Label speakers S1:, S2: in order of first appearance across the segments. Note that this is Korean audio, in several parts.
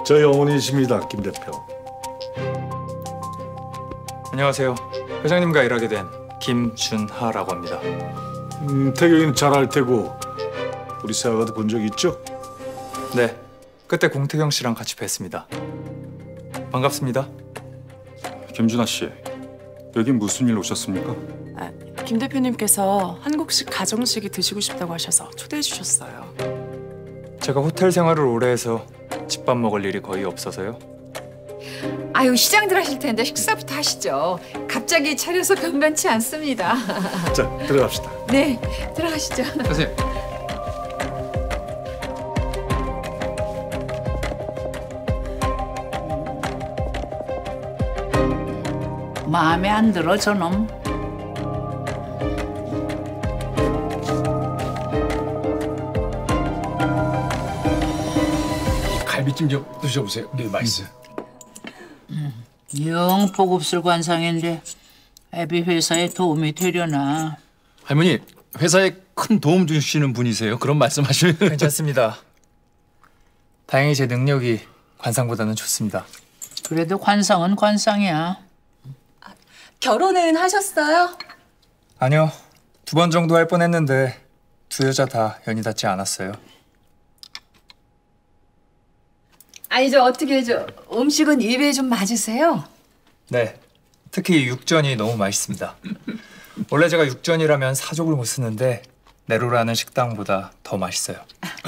S1: 저희 어머니십니다, 김 대표.
S2: 안녕하세요. 회장님과 일하게 된 김준하라고 합니다.
S1: 태경이는 잘 알 테고 우리 세아가도 본 적 있죠?
S2: 네, 그때 공태경 씨랑 같이 뵀습니다. 반갑습니다.
S3: 김준하 씨, 여긴 무슨 일로 오셨습니까?
S4: 김 대표님께서 한국식 가정식이 드시고 싶다고 하셔서 초대해 주셨어요.
S2: 제가 호텔 생활을 오래 해서 집밥 먹을 일이 거의 없어서요.
S5: 아유, 시장들 하실 텐데 식사부터 하시죠. 갑자기 차려서 변변치 않습니다.
S1: 자, 들어갑시다.
S5: 네, 들어가시죠.
S3: 선생님.
S6: 마음에 안 들어, 저놈.
S7: 갈비찜 좀 드셔보세요. 네, 맛있어요.
S6: 영 보급술 관상인데 애비 회사에 도움이 되려나.
S7: 할머니, 회사에 큰 도움 주시는 분이세요. 그런 말씀하시면
S2: 괜찮습니다. 다행히 제 능력이 관상보다는 좋습니다.
S6: 그래도 관상은 관상이야.
S4: 결혼은 하셨어요?
S2: 아니요, 2번 정도 할 뻔했는데 2 여자 다 연이 닿지 않았어요.
S5: 아니, 저 어떻게 음식은 입에 좀 맞으세요?
S2: 네, 특히 육전이 너무 맛있습니다. 원래 제가 육전이라면 사족을 못 쓰는데 내로라는 식당보다 더 맛있어요.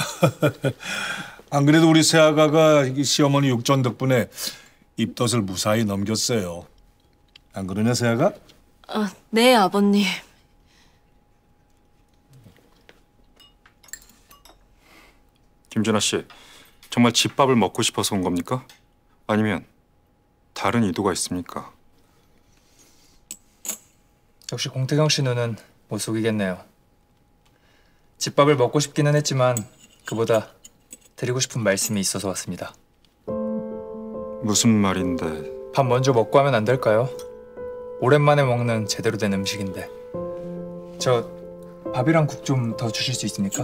S1: 안 그래도 우리 세아가가 시어머니 육전 덕분에 입덧을 무사히 넘겼어요. 안 그러냐, 세아가?
S4: 네, 아버님.
S3: 김준하 씨, 정말 집밥을 먹고 싶어서 온 겁니까? 아니면 다른 의도가 있습니까?
S2: 역시 공태경 씨 눈은 못 속이겠네요. 집밥을 먹고 싶기는 했지만 그보다 드리고 싶은 말씀이 있어서 왔습니다.
S3: 무슨 말인데?
S2: 밥 먼저 먹고 하면 안 될까요? 오랜만에 먹는 제대로 된 음식인데. 저 밥이랑 국 좀 더 주실 수 있습니까?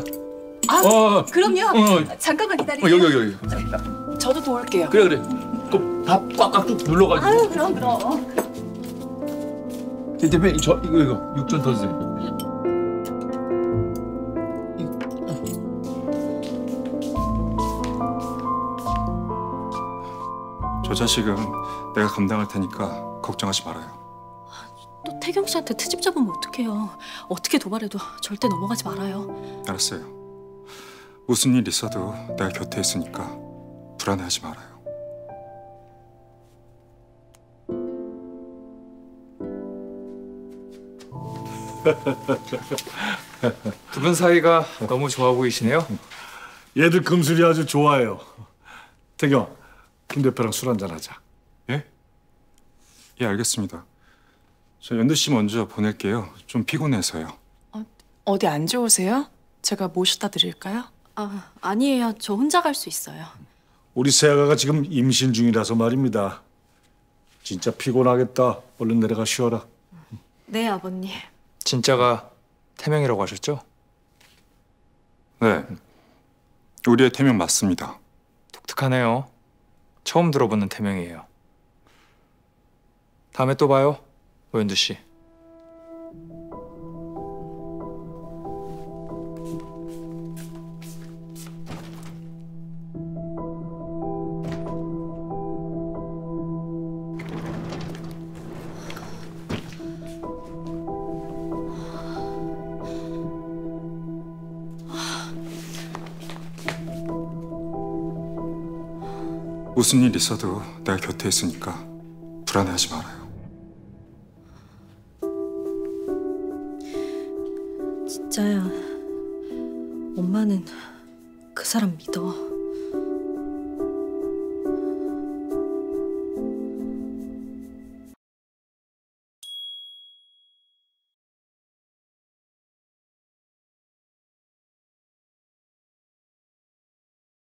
S4: 그럼요. 잠깐만 기다리세요.
S7: 여기.
S4: 저도 도울게요.
S7: 그래. 그 밥 꽉꽉 쭉 눌러가지고.
S4: 아유, 그럼.
S7: 대표님, 저 이거 육전 더 주세요.
S3: 저 자식은 내가 감당할 테니까 걱정하지 말아요.
S8: 또 태경 씨한테 트집 잡으면 어떡해요. 어떻게 도발해도 절대 넘어가지 말아요.
S3: 알았어요. 무슨 일 있어도 내가 곁에 있으니까 불안해하지 말아요.
S2: 두 분 사이가 너무 좋아 보이시네요.
S1: 얘들 금술이 아주 좋아해요. 태경, 김 대표랑 술 한잔 하자.
S3: 예? 예, 알겠습니다. 저 연두 씨 먼저 보낼게요. 좀 피곤해서요.
S4: 어디 안 좋으세요? 제가 모셔다 드릴까요?
S8: 아니에요. 저 혼자 갈 수 있어요.
S1: 우리 세아가가 지금 임신 중이라서 말입니다. 진짜 피곤하겠다. 얼른 내려가 쉬어라.
S8: 네, 아버님.
S2: 진짜가 태명이라고 하셨죠?
S3: 네, 우리의 태명 맞습니다.
S2: 독특하네요. 처음 들어보는 태명이에요. 다음에 또 봐요, 오연두 씨.
S3: 무슨 일 있어도 내가 곁에 있으니까 불안해하지 말아요.
S8: 진짜야. 엄마는 그 사람 믿어.